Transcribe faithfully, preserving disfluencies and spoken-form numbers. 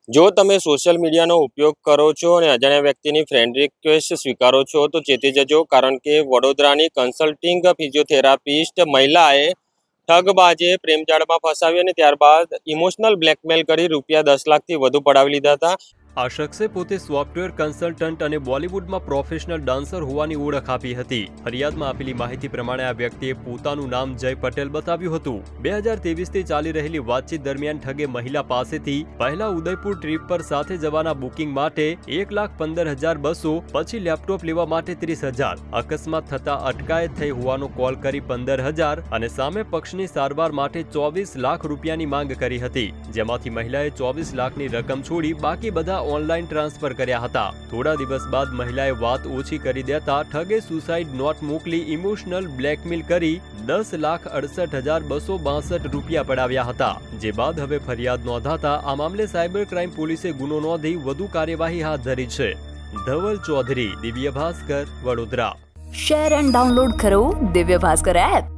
જો તમે સોશિયલ મીડિયાનો ઉપયોગ કરો છો અને અજાણ્યા વ્યક્તિની ફ્રેન્ડ રિક્વેસ્ટ સ્વીકારો છો તો ચેતી જજો, કારણ કે વડોદરાની કન્સલ્ટિંગ ફિઝિયોથેરાપિસ્ટ મહિલાએ ઠગબાજે પ્રેમજાળમાં ફસાવી અને ત્યારબાદ ઇમોશનલ બ્લેકમેલ કરી રૂપિયા દસ લાખથી વધુ પડાવી લીધા હતા। આ શખ્સે પોતે સોફ્ટવેર કન્સલ્ટન્ટ અને બોલિવૂડમાં પ્રોફેશનલ ડાન્સર હોવાની ઓળખ આપી હતી। ફરિયાદમાં આપેલી માહિતી પ્રમાણે આ વ્યક્તિએ પોતાનું નામ જય પટેલ બતાવ્યું હતું। બે હજાર ત્રેવીસથી ચાલી રહેલી વાતચીત દરમિયાન ઠગે મહિલા પાસેથી પહેલા ઉદયપુર ટ્રીપ પર સાથે જવાના બુકિંગ માટે એક લાખ પંદર હજાર બસો, પછી લેપટોપ લેવા માટે ત્રીસ હજાર, અકસ્માત થતા અટકાયત થઈ હોવાનો કોલ કરી પંદર હજાર અને સામે પક્ષની સારવાર માટે ચોવીસ લાખ રૂપિયાની માંગ કરી હતી, જેમાંથી મહિલાએ ચોવીસ લાખની રકમ છોડી બાકી બધા ऑनलाइन ट्रांसफर कर्या हता। थोड़ा दिवस बाद महिलाए बात ओછી કરી देता ठगे सुसाइड नोट मोकली इमोशनल ब्लेकमेल करी दस लाख अड़सठ हजार बसो बासठ रूपिया पड़ाव्या हता। जे बाद हवे फरियाद नोंधाता आ मामले साइबर क्राइम पोलीसे गुनो नोंधी વધુ કાર્યવાહી હાથ ધરી છે। Dhaval Chaudhary, Divya Bhaskar, Vadodara. Share and download करो दिव्य भास्कर ऐप।